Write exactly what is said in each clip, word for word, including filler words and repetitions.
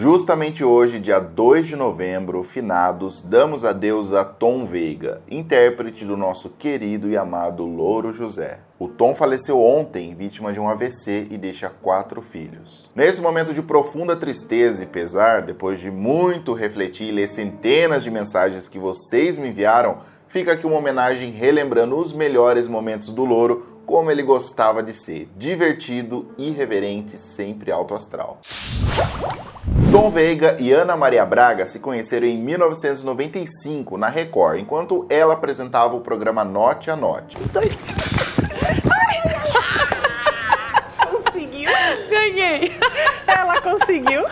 Justamente hoje, dia dois de novembro, finados, damos adeus a Tom Veiga, intérprete do nosso querido e amado Louro José. O Tom faleceu ontem, vítima de um A V C, e deixa quatro filhos. Nesse momento de profunda tristeza e pesar, depois de muito refletir e ler centenas de mensagens que vocês me enviaram, fica aqui uma homenagem relembrando os melhores momentos do Louro, como ele gostava de ser, divertido, irreverente, sempre alto astral. Tom Veiga e Ana Maria Braga se conheceram em mil novecentos e noventa e cinco na Record, enquanto ela apresentava o programa Note a Note. Conseguiu? Ganhei! Ela conseguiu?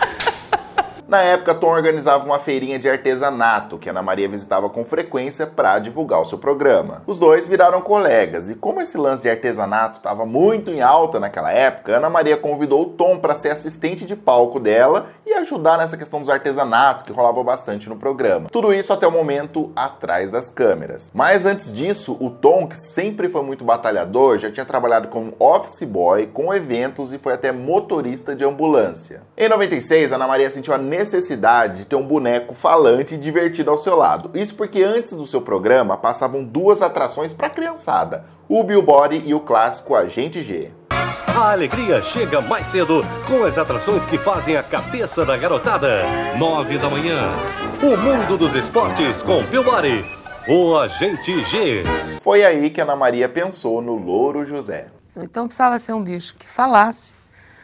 Na época, Tom organizava uma feirinha de artesanato, que Ana Maria visitava com frequência para divulgar o seu programa. Os dois viraram colegas, e como esse lance de artesanato estava muito em alta naquela época, Ana Maria convidou o Tom para ser assistente de palco dela e ajudar nessa questão dos artesanatos, que rolava bastante no programa. Tudo isso até o momento atrás das câmeras. Mas antes disso, o Tom, que sempre foi muito batalhador, já tinha trabalhado como office boy, com eventos e foi até motorista de ambulância. Em noventa e seis, Ana Maria sentiu a necessidade de ter um boneco falante e divertido ao seu lado. Isso porque antes do seu programa passavam duas atrações para a criançada, o Bill Body e o clássico Agente G. A alegria chega mais cedo com as atrações que fazem a cabeça da garotada. Nove da manhã, o mundo dos esportes com Bill Body, o Agente G. Foi aí que Ana Maria pensou no Louro José. Então precisava ser um bicho que falasse,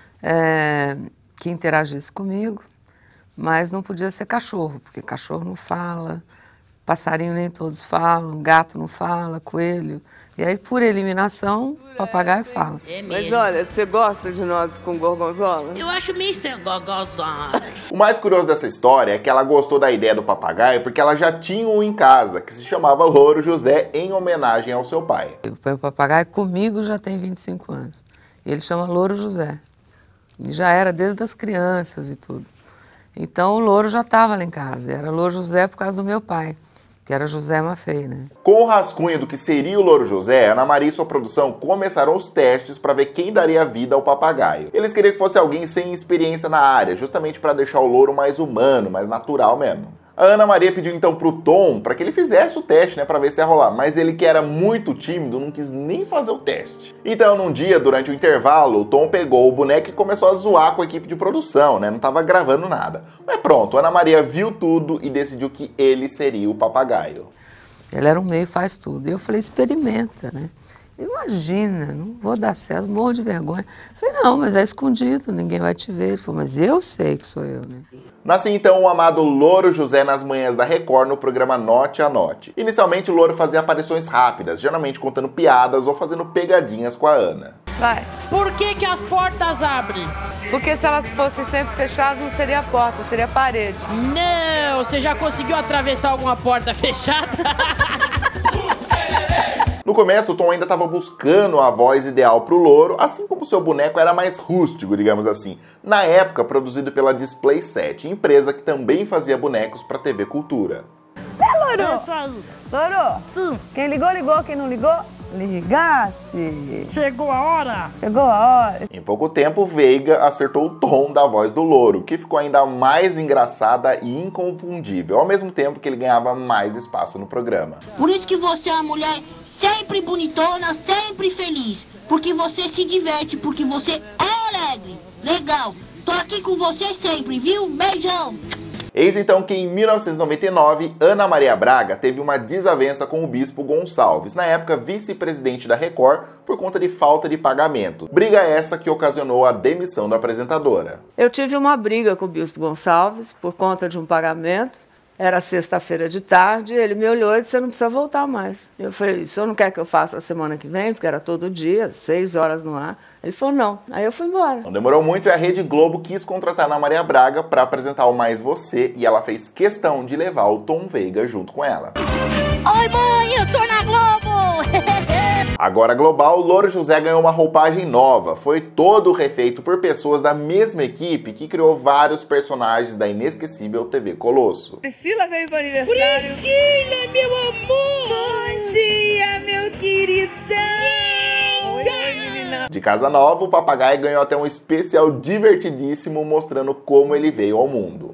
é, que interagisse comigo, mas não podia ser cachorro, porque cachorro não fala, passarinho nem todos falam, gato não fala, coelho. E aí, por eliminação, o papagaio fala. É mesmo. Mas olha, você gosta de nozes com gorgonzola? Eu acho mister gorgonzola. O mais curioso dessa história é que ela gostou da ideia do papagaio porque ela já tinha um em casa, que se chamava Louro José, em homenagem ao seu pai. Eu ponho o papagaio comigo já tem vinte e cinco anos. Ele chama Louro José. E já era desde as crianças e tudo. Então o Louro já estava lá em casa. Era Louro José por causa do meu pai, que era José Maffei, né? Com o rascunho do que seria o Louro José, Ana Maria e sua produção começaram os testes para ver quem daria vida ao papagaio. Eles queriam que fosse alguém sem experiência na área, justamente para deixar o Louro mais humano, mais natural mesmo. A Ana Maria pediu então pro Tom para que ele fizesse o teste, né, para ver se ia rolar, mas ele, que era muito tímido, não quis nem fazer o teste. Então, num dia, durante o intervalo, o Tom pegou o boneco e começou a zoar com a equipe de produção, né, não tava gravando nada. Mas pronto, a Ana Maria viu tudo e decidiu que ele seria o papagaio. Ele era um meio faz tudo. E eu falei, experimenta, né? Imagina, não vou dar certo, morro de vergonha. Eu falei, não, mas é escondido, ninguém vai te ver. Ele falou, mas eu sei que sou eu, né? Nascia então o amado Louro José nas manhãs da Record no programa Note a Note. Inicialmente o Louro fazia aparições rápidas, geralmente contando piadas ou fazendo pegadinhas com a Ana. Vai. Por que que as portas abrem? Porque se elas fossem sempre fechadas, não seria porta, seria parede. Não, você já conseguiu atravessar alguma porta fechada? No começo, o Tom ainda estava buscando a voz ideal para o Louro, assim como seu boneco era mais rústico, digamos assim. Na época, produzido pela Display Set, empresa que também fazia bonecos para T V Cultura. É, Louro? Louro? Quem ligou, ligou. Quem não ligou, ligasse. Chegou a hora? Chegou a hora. Em pouco tempo, Veiga acertou o tom da voz do Louro, que ficou ainda mais engraçada e inconfundível, ao mesmo tempo que ele ganhava mais espaço no programa. Por isso que você é uma mulher sempre bonitona, sempre feliz. Porque você se diverte, porque você é alegre. Legal. Tô aqui com você sempre, viu? Beijão. Eis então que em mil novecentos e noventa e nove, Ana Maria Braga teve uma desavença com o Bispo Gonçalves, na época vice-presidente da Record, por conta de falta de pagamento. Briga essa que ocasionou a demissão da apresentadora. Eu tive uma briga com o Bispo Gonçalves por conta de um pagamento. Era sexta-feira de tarde, ele me olhou e disse, você não precisa voltar mais. Eu falei, o senhor não quer que eu faça a semana que vem? Porque era todo dia, seis horas no ar. Ele falou, não. Aí eu fui embora. Não demorou muito e a Rede Globo quis contratar a Ana Maria Braga para apresentar o Mais Você, e ela fez questão de levar o Tom Veiga junto com ela. Oi, mãe, eu tô na Globo! Agora global, o Louro José ganhou uma roupagem nova. Foi todo refeito por pessoas da mesma equipe que criou vários personagens da inesquecível T V Colosso. Priscila veio pro aniversário. Priscila, meu amor! Bom dia, meu queridão. Oi, oi, menina. menina. De casa nova, o papagaio ganhou até um especial divertidíssimo mostrando como ele veio ao mundo.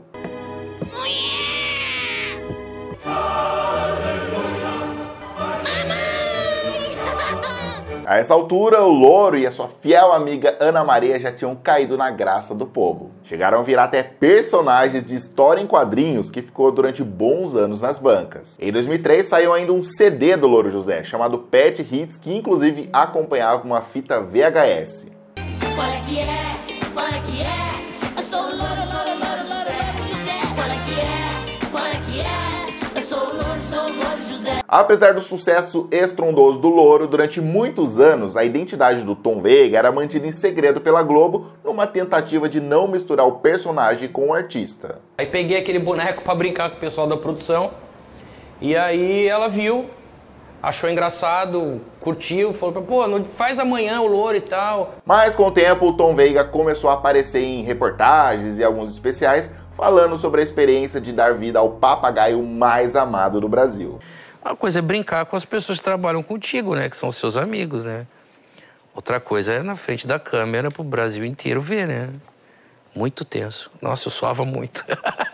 A essa altura, o louro e a sua fiel amiga Ana Maria já tinham caído na graça do povo. Chegaram a virar até personagens de história em quadrinhos que ficou durante bons anos nas bancas. Em dois mil e três saiu ainda um C D do Louro José, chamado Pet Hits, que inclusive acompanhava uma fita V H S. Qual é que é? Qual é que é? Eu sou o Louro, Louro, Louro, Louro, Louro José. Qual é que é? Qual é que é? Eu sou o Louro, sou o Louro José. Apesar do sucesso estrondoso do Louro, durante muitos anos a identidade do Tom Veiga era mantida em segredo pela Globo, numa tentativa de não misturar o personagem com o artista. Aí peguei aquele boneco pra brincar com o pessoal da produção, e aí ela viu, achou engraçado, curtiu, falou, pô, não faz amanhã o Louro e tal. Mas com o tempo o Tom Veiga começou a aparecer em reportagens e alguns especiais, falando sobre a experiência de dar vida ao papagaio mais amado do Brasil. Uma coisa é brincar com as pessoas que trabalham contigo, né? Que são os seus amigos, né? Outra coisa é na frente da câmera pro Brasil inteiro ver, né? Muito tenso. Nossa, eu suava muito.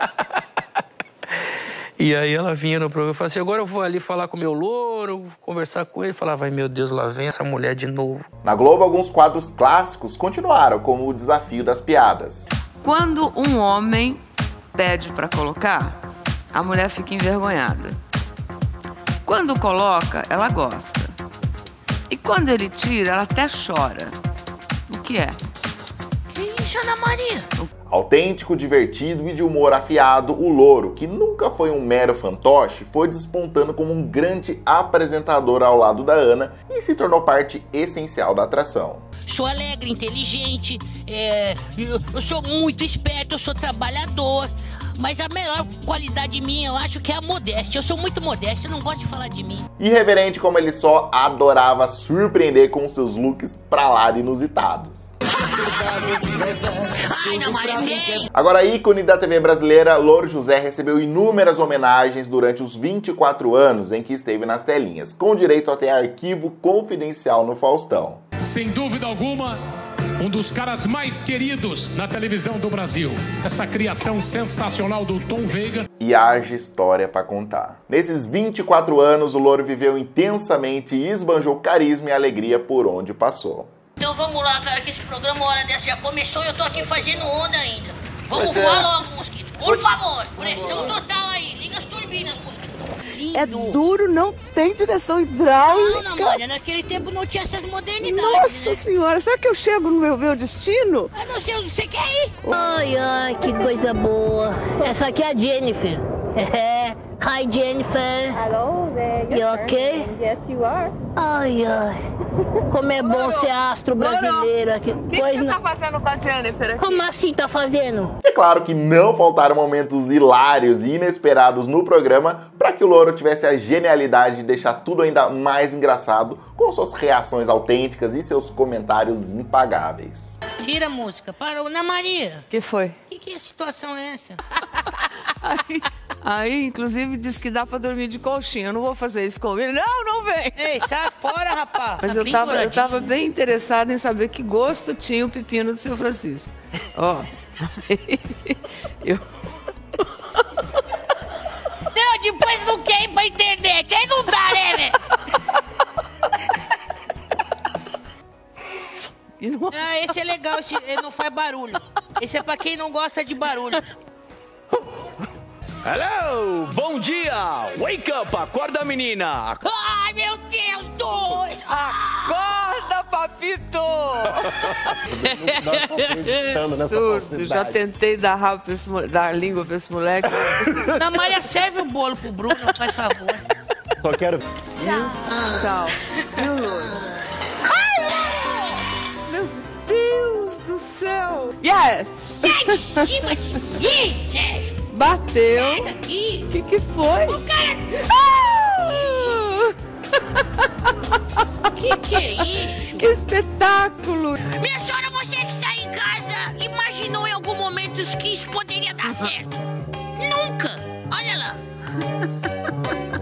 E aí ela vinha no programa e falava assim, agora eu vou ali falar com o meu louro, conversar com ele. Falava, ai meu Deus, lá vem essa mulher de novo. Na Globo, alguns quadros clássicos continuaram, como o Desafio das Piadas. Quando um homem pede para colocar, a mulher fica envergonhada. Quando coloca, ela gosta. E quando ele tira, ela até chora. O que é? Que isso, Ana Maria? Autêntico, divertido e de humor afiado, o Louro, que nunca foi um mero fantoche, foi despontando como um grande apresentador ao lado da Ana e se tornou parte essencial da atração. Sou alegre, inteligente, é, eu, eu sou muito esperto, eu sou trabalhador. Mas a melhor qualidade minha, eu acho que é a modéstia. Eu sou muito modesto, eu não gosto de falar de mim. Irreverente como ele só, adorava surpreender com seus looks pra lá de inusitados. Ai, não, Maria, Agora, ícone da T V brasileira, Louro José recebeu inúmeras homenagens durante os vinte e quatro anos em que esteve nas telinhas, com direito até arquivo confidencial no Faustão. Sem dúvida alguma, um dos caras mais queridos na televisão do Brasil. Essa criação sensacional do Tom Veiga. E haja história pra contar. Nesses vinte e quatro anos, o Louro viveu intensamente e esbanjou carisma e alegria por onde passou. Então vamos lá, cara, que esse programa, uma hora dessa, já começou e eu tô aqui fazendo onda ainda. Vamos Pois é. voar logo, mosquito. Por favor, pressão total aí. Liga as turbinas, mosquito. Lindo. É duro, não tem direção hidráulica. Não, Ana Maria, naquele tempo não tinha essas modernidades, Nossa né? senhora, será que eu chego no meu, meu destino? Eu não sei onde você quer ir. Ai, ai, que coisa boa. Essa aqui é a Jennifer. É. Hi, Jennifer. Hello there. You okay? Yes, you are. Ai, ai. Como é bom ser astro brasileiro aqui. O que, Pois que você não. tá fazendo com a Jennifer aqui? Como assim tá fazendo? É claro que não faltaram momentos hilários e inesperados no programa para que o Louro tivesse a genialidade de deixar tudo ainda mais engraçado com suas reações autênticas e seus comentários impagáveis. Tira a música. Parou. Ana Maria, O que foi? que, que situação é essa? Aí, aí, inclusive, disse que dá pra dormir de conchinha. Eu não vou fazer isso com ele. Não, não vem. Ei, sai fora, rapaz. Mas Tá eu bem tava, eu douradinho. tava bem interessada em saber que gosto tinha o pepino do seu Francisco. Ó. eu... Não, depois não quer ir pra internet. Aí não dá, né, velho? E não... Ah, esse é legal, esse, ele não faz barulho. Esse é pra quem não gosta de barulho. Hello, bom dia! Wake up, acorda menina! Ai, meu Deus, dois! Acorda, papito! Surdo, já tentei dar, rabo pra esse, mo- dar língua pra esse moleque. Ana Maria, serve o bolo pro Bruno, faz favor. Só quero... Tchau. Meu louro. Meu Deus do céu! Yes! Sai de cima de mim, Sérgio! Bateu. Sai daqui! O que, que foi? O cara... Ah! Que que é isso? Que espetáculo! Minha senhora, você que está em casa, imaginou em algum momento que isso poderia dar certo? Nunca! Olha lá!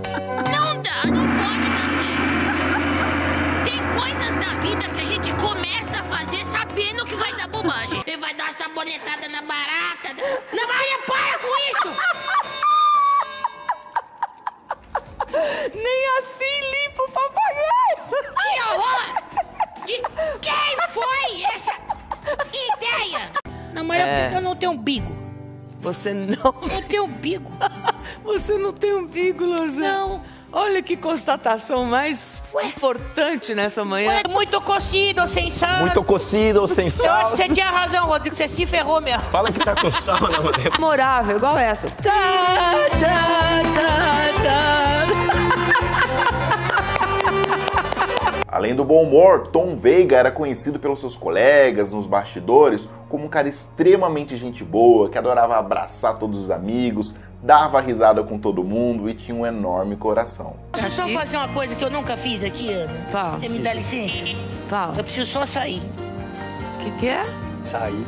Não dá, não pode dar certo. Tem coisas da vida que a gente começa Você não... Eu tenho umbigo. Você não tem umbigo, Lorzan? Não. Olha que constatação mais Ué? importante nessa manhã. Ué, muito cocido, sem sal. Muito cocido, sem sal. Eu acho que você tinha razão, Rodrigo. Você se ferrou mesmo. Fala que tá com sal na maneira. Memorável, igual essa. Tá, tá, tá, tá. Além do bom humor, Tom Veiga era conhecido pelos seus colegas nos bastidores como um cara extremamente gente boa, que adorava abraçar todos os amigos, dava risada com todo mundo e tinha um enorme coração. Deixa eu só fazer uma coisa que eu nunca fiz aqui, Ana. Fala. Você me dá licença? Fala. Eu preciso só sair. O que que é? Sair.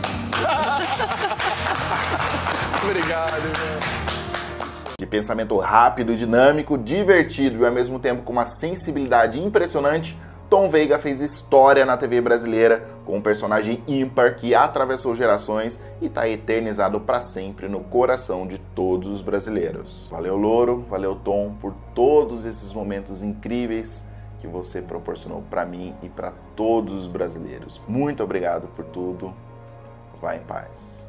Obrigado, irmão. De pensamento rápido e dinâmico, divertido e ao mesmo tempo com uma sensibilidade impressionante, Tom Veiga fez história na T V brasileira com um personagem ímpar que atravessou gerações e está eternizado para sempre no coração de todos os brasileiros. Valeu, Louro, valeu, Tom, por todos esses momentos incríveis que você proporcionou para mim e para todos os brasileiros. Muito obrigado por tudo. Vá em paz.